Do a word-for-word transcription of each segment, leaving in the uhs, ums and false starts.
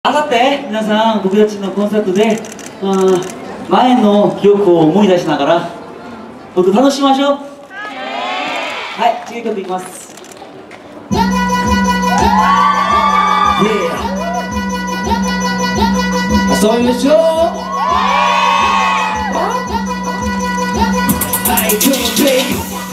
あさって皆さん僕たちのコンサートで、うん、前の記憶を思い出しながら僕楽しみましょう。はい、次の曲いきます。 遊びましょう。はい、今日もプレイ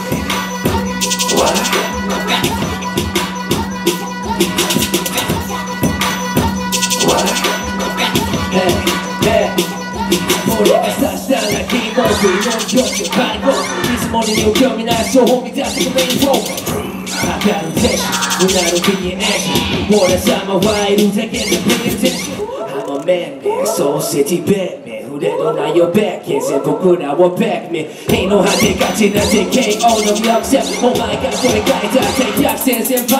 俺が刺したらキーボードよんじゅうよん解放いつもに興味ない情報見出すメインフォー明るい天使胸の気にエンジン俺様ワイルドだけでプレゼントI'm a man man そうシティベッメン触れるなよベッケン全僕らはベックメン平の果てがちな ティーケーオー の役者お前がこれ書いたって逆転先輩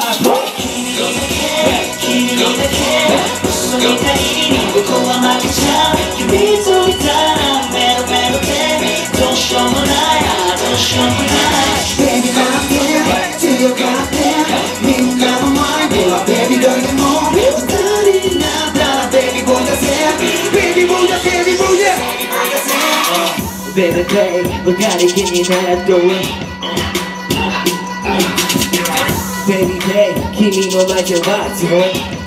君にだけ嘘みたいに僕は負けちゃう君といたらメロメロでどうしようもないどうしようもないBaby なんて強がってみんなの前では Baby どれでも二人になったら Baby boy だぜ Baby boy だ Baby boy だ Baby baby 分かり気にならどうBaby baby 君の前では強い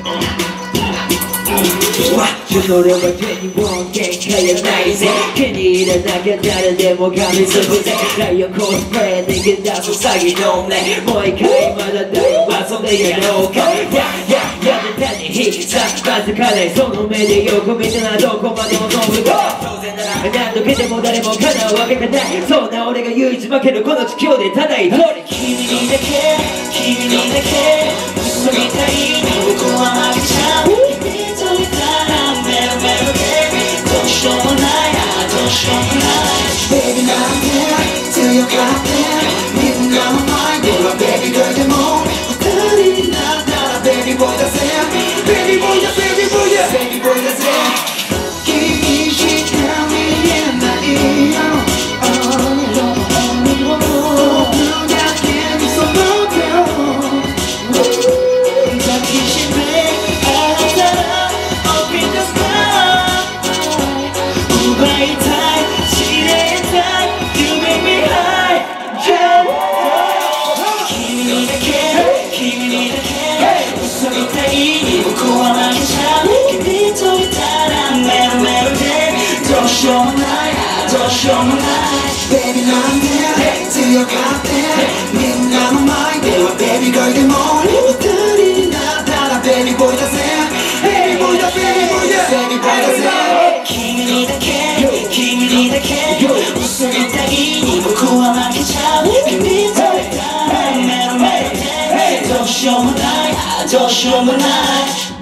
それは手にも限界やないぜ気に入らなきゃ誰でも噛みつくぜ太陽コスプレ逃げ出す詐欺のねもう一回まだだよ遊んでやろうかやややめたに引いたまず彼その目でよく見てなどこまでも飛ぶか何度来ても誰も叶うわけがないそんな俺が唯一負けるこの地球でただ一人君にだけ君にだけ嘘みたいに僕は負けちゃう君といたらメロメロでどうしようもないどうしようもない Baby なんて強がってみんなの前では Baby どれでも二人になったら Baby boy だぜ Baby boy だ Baby boy だ Baby boy だぜ君しか見えないよ僕だけにその手を抱きしめあなたら Open the sky 奪いたい知りたい You make me high君にだけ君にだけ嘘みたいに僕は負けちゃう君といたらメロメロでどうしようもないどうしようもない Baby なんて強がってみんなの前では Baby どれでも二人になったら Baby boy だぜ Baby boy だ Baby boy だ Baby boy だぜ君にだけ君にだけ嘘みたいに僕は負けちゃう君といたらメロメロでどうしようもないどうしようもない